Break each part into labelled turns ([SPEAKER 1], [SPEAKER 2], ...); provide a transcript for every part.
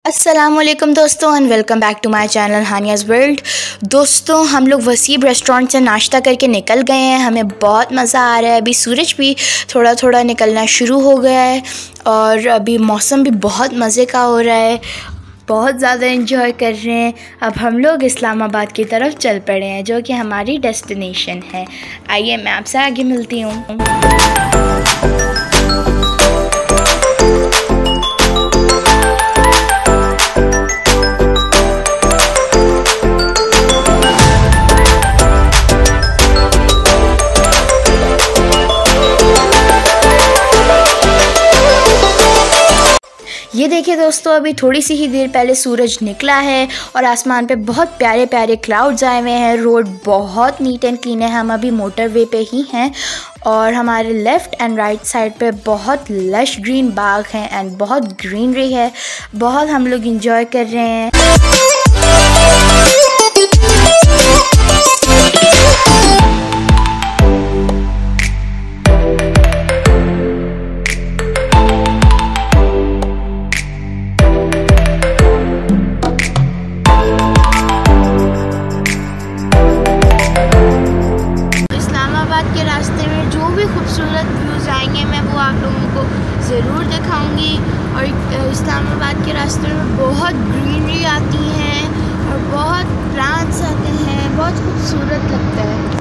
[SPEAKER 1] अस्सलाम-ओ-अलैकुम दोस्तों and welcome back to my channel Haniya's world. दोस्तों हम लोग वसीब रेस्टोरेंट से नाश्ता करके निकल गए हैं। हमें बहुत मज़ा आ रहा है। अभी सूरज भी थोड़ा थोड़ा निकलना शुरू हो गया है और अभी मौसम भी बहुत मज़े का हो रहा है। बहुत ज़्यादा एंजॉय कर रहे हैं। अब हम लोग इस्लामाबाद की तरफ चल पड़े हैं जो कि हमारी डेस्टिनेशन है। आइए मैं आपसे आगे मिलती हूँ। ये देखिए दोस्तों, अभी थोड़ी सी ही देर पहले सूरज निकला है और आसमान पे बहुत प्यारे प्यारे क्लाउड्स आए हुए हैं। रोड बहुत नीट एंड क्लीन है। हम अभी मोटरवे पे ही हैं और हमारे लेफ़्ट एंड राइट साइड पे बहुत लश ग्रीन बाग हैं एंड बहुत ग्रीनरी है। बहुत हम लोग इंजॉय कर रहे हैं। के रास्ते में जो भी खूबसूरत व्यूज़ आएंगे मैं वो आप लोगों को ज़रूर दिखाऊंगी। और इस्लामाबाद के रास्ते में बहुत ग्रीनरी आती हैं और बहुत प्लांट्स आते हैं। बहुत खूबसूरत लगता है।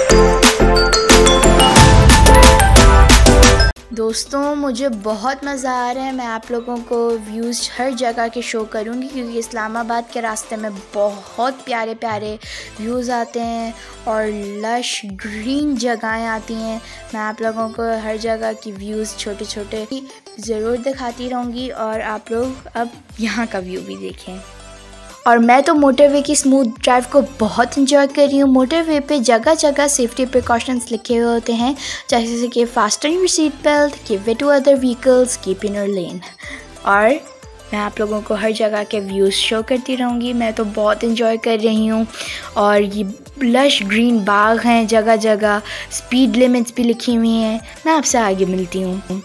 [SPEAKER 1] दोस्तों मुझे बहुत मज़ा आ रहा है। मैं आप लोगों को व्यूज़ हर जगह के शो करूँगी क्योंकि इस्लामाबाद के रास्ते में बहुत प्यारे प्यारे व्यूज़ आते हैं और लश ग्रीन जगहें आती हैं। मैं आप लोगों को हर जगह की व्यूज़ छोटे छोटे ज़रूर दिखाती रहूँगी और आप लोग अब यहाँ का व्यू भी देखें। और मैं तो मोटरवे की स्मूथ ड्राइव को बहुत इंजॉय कर रही हूँ। मोटरवे पे जगह जगह सेफ्टी प्रिकॉशंस लिखे हुए होते हैं जैसे कि fasten your seat belt, give way to other vehicles, keep in your lane. और मैं आप लोगों को हर जगह के व्यूज़ शो करती रहूँगी। मैं तो बहुत इंजॉय कर रही हूँ और ये लश ग्रीन बाग हैं जगह जगह। स्पीड लिमिट्स भी लिखी हुई हैं। मैं आपसे आगे मिलती हूँ।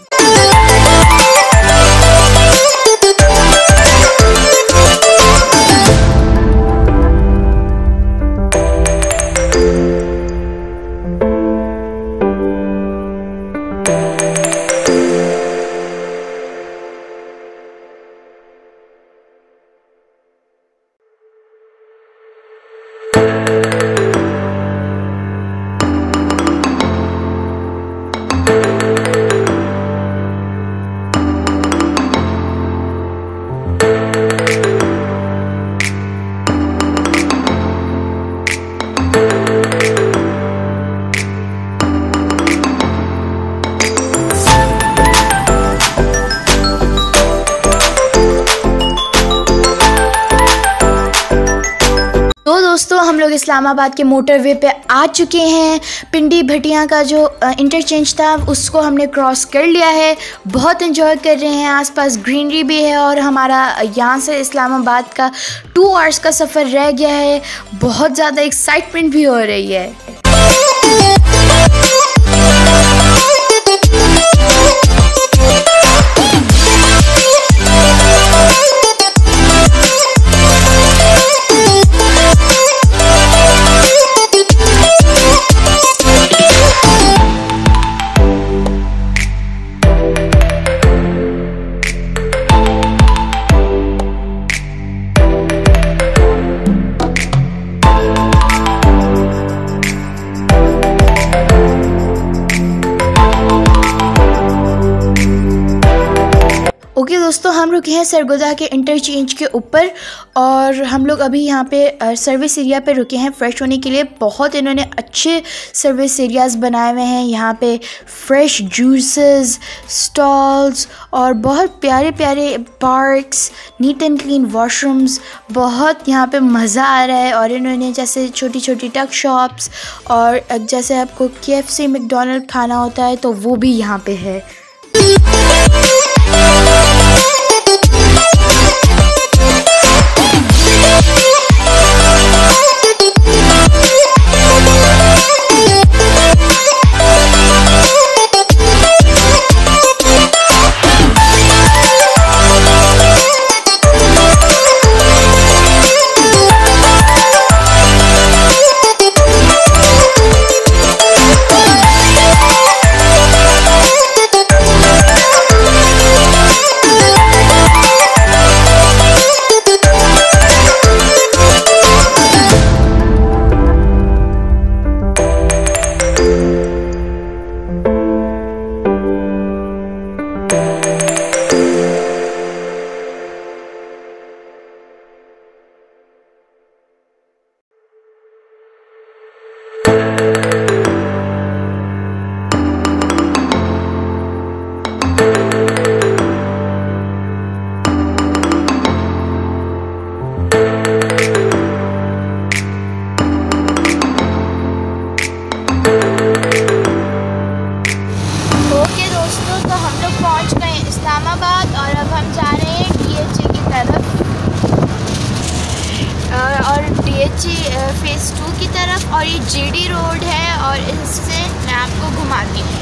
[SPEAKER 1] तो दोस्तों हम लोग इस्लामाबाद के मोटरवे पे आ चुके हैं। पिंडी भटिया का जो इंटरचेंज था उसको हमने क्रॉस कर लिया है। बहुत एंजॉय कर रहे हैं। आसपास ग्रीनरी भी है और हमारा यहाँ से इस्लामाबाद का 2 आवर्स का सफ़र रह गया है। बहुत ज़्यादा एक्साइटमेंट भी हो रही है। ओके दोस्तों, हम रुके हैं सरगोदा के इंटरचेंज के ऊपर और हम लोग अभी यहाँ पे सर्विस एरिया पे रुके हैं फ्रेश होने के लिए। बहुत इन्होंने अच्छे सर्विस एरियाज़ बनाए हुए हैं। यहाँ पे फ्रेश जूसेस स्टॉल्स और बहुत प्यारे प्यारे parks, neat and clean washrooms. बहुत यहाँ पे मज़ा आ रहा है। और इन्होंने जैसे छोटी छोटी टक शॉप्स और जैसे आपको KFC मैकडॉनल्ड खाना होता है तो वो भी यहाँ पे है। कराची फ़ेज़ 2 की तरफ, और ये जीडी रोड है और इससे मैं आपको घुमाती हूँ।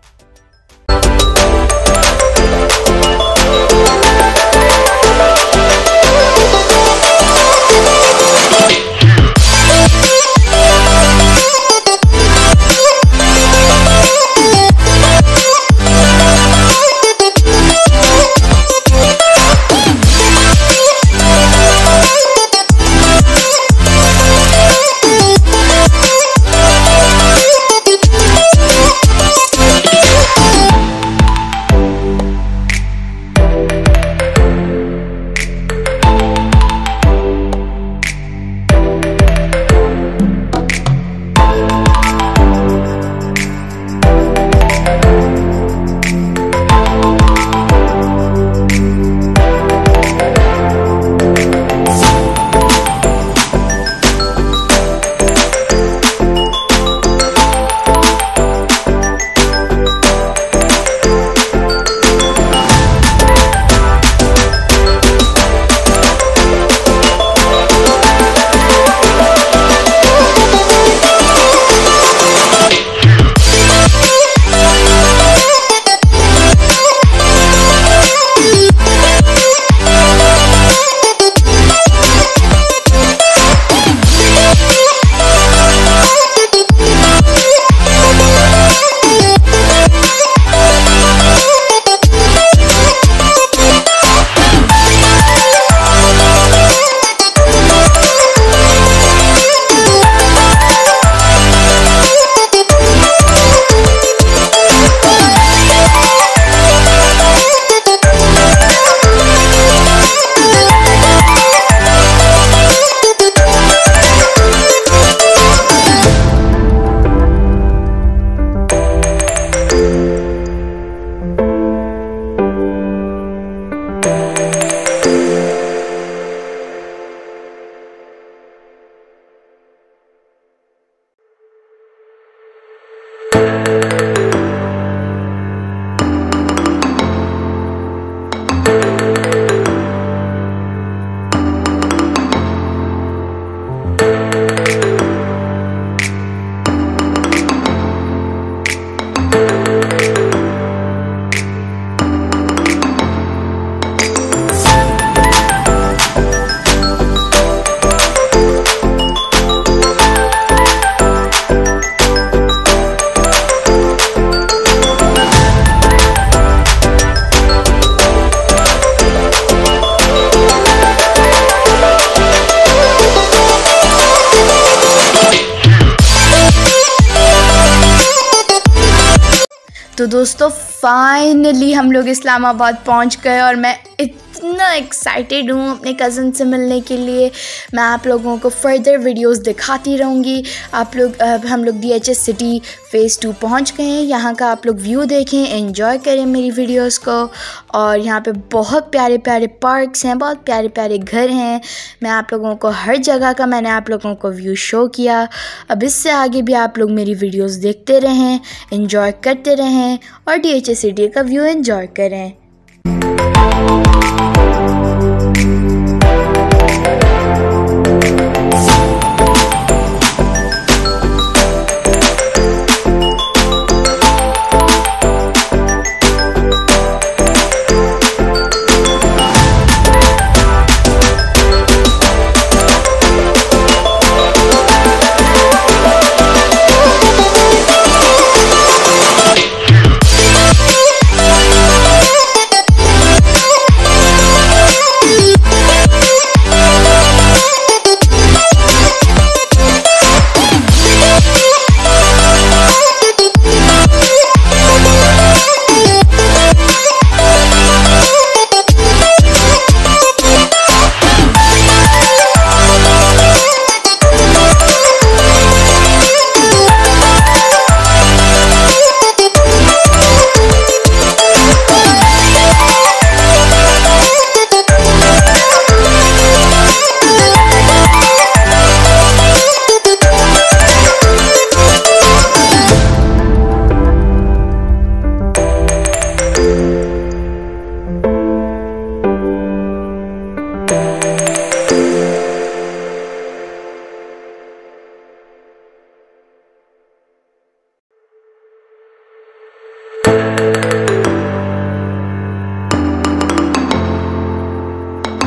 [SPEAKER 1] तो दोस्तों फाइनली हम लोग इस्लामाबाद पहुंच गए और मैं इतना एक्साइटेड हूँ अपने कज़न से मिलने के लिए। मैं आप लोगों को फर्दर वीडियोस दिखाती रहूँगी। आप लोग हम लोग DHS सिटी फ़ेज़ 2 पहुँच गए हैं। यहाँ का आप लोग व्यू देखें, एंजॉय करें मेरी वीडियोस को। और यहाँ पे बहुत प्यारे प्यारे पार्क्स हैं, बहुत प्यारे प्यारे घर हैं। मैं आप लोगों को हर जगह का मैंने आप लोगों को व्यू शो किया। अब इससे आगे भी आप लोग मेरी वीडियोस देखते रहें, एंजॉय करते रहें और DHS सिटी का व्यू एंजॉय करें।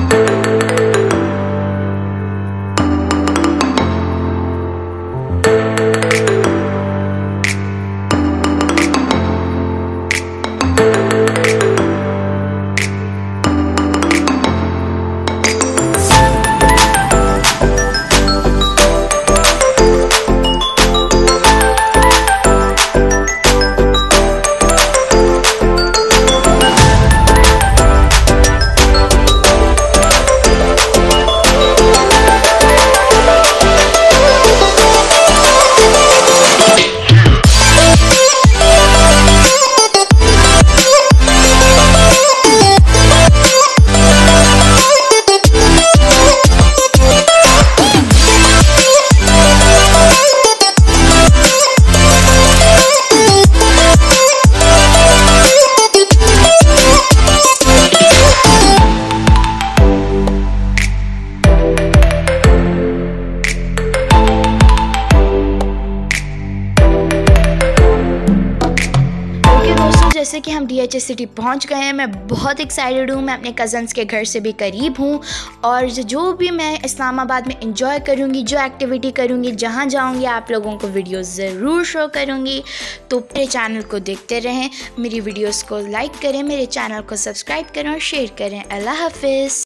[SPEAKER 1] जैसे कि हम DHS सिटी पहुंच गए हैं, मैं बहुत एक्साइटेड हूँ। मैं अपने कज़न्स के घर से भी करीब हूँ और जो भी मैं इस्लामाबाद में इंजॉय करूँगी, जो एक्टिविटी करूँगी, जहाँ जाऊँगी, आप लोगों को वीडियो ज़रूर शो करूँगी। तो मेरे चैनल को देखते रहें, मेरी वीडियोस को लाइक करें, मेरे चैनल को सब्सक्राइब करें और शेयर करें। अल्लाह हाफ़िज़।